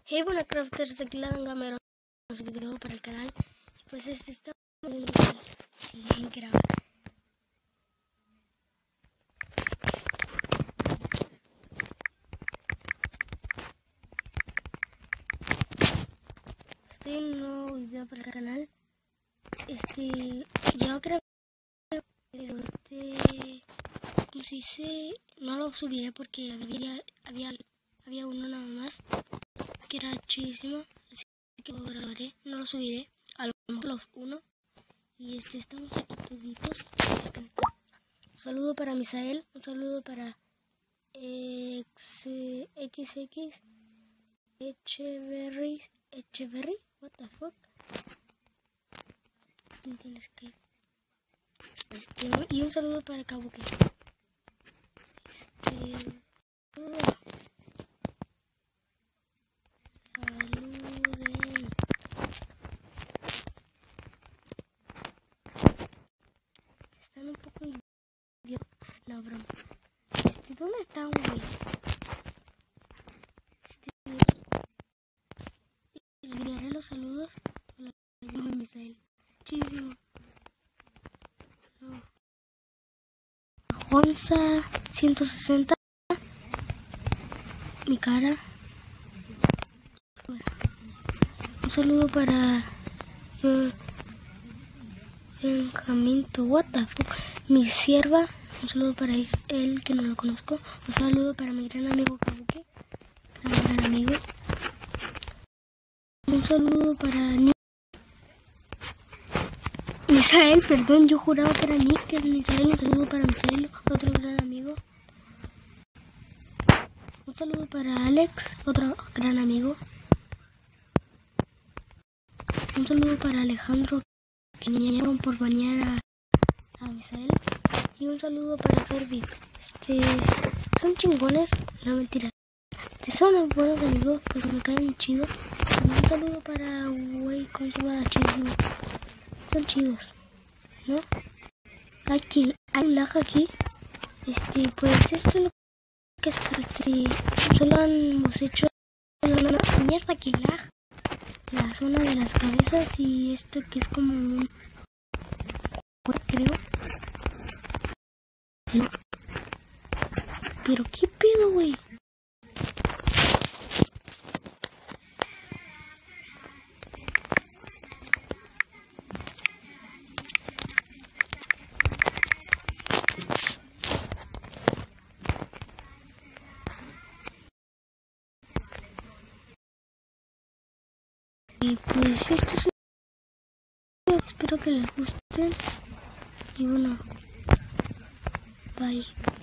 Hey, buenas crafters, aquí la Dangamero, un video para el canal. Y pues está muy bien grabar. Estoy en un nuevo video para el canal. Yo grabé, pero ¿cómo se dice? No lo subiré porque había uno nada más que era chidísimo, así que lo grabaré, no lo subiré, a lo mejor los uno. Y estamos aquí toditos. Un saludo para Misael, un saludo para XX Echeverry, what the fuck. Y un saludo para Kabuki. Saluden. Están un poco idiotas. No, broma. ¿Dónde está un güey? Enviaré los saludos a la de Misael. Chísimo. No. Juanza 160. Mi cara. Un saludo para Benjamín, what the fuck. Mi sierva. Un saludo para él que no lo conozco. Un saludo para mi gran amigo Kabuki. Gran amigo. Un saludo para Misael, perdón, yo juraba que era Nick, que es Misael. Un saludo para Misael, otro gran amigo. Un saludo para Alex, otro gran amigo. Un saludo para Alejandro, que me llamaron por bañar a Misael. Y un saludo para Ferbi. Son chingones, no mentira. Son buenos amigos, pues me caen chidos. Y un saludo para güey, ¿cómo se llama? Chidísimo. Son chidos, ¿no? Aquí, hay un lag aquí. Pues esto es lo que solo hemos hecho una mierda que lag. La zona de las cabezas y esto que es como un... creo. No. Pero qué pedo, güey. Y pues esto es... espero que les gusten. Y bueno, bye.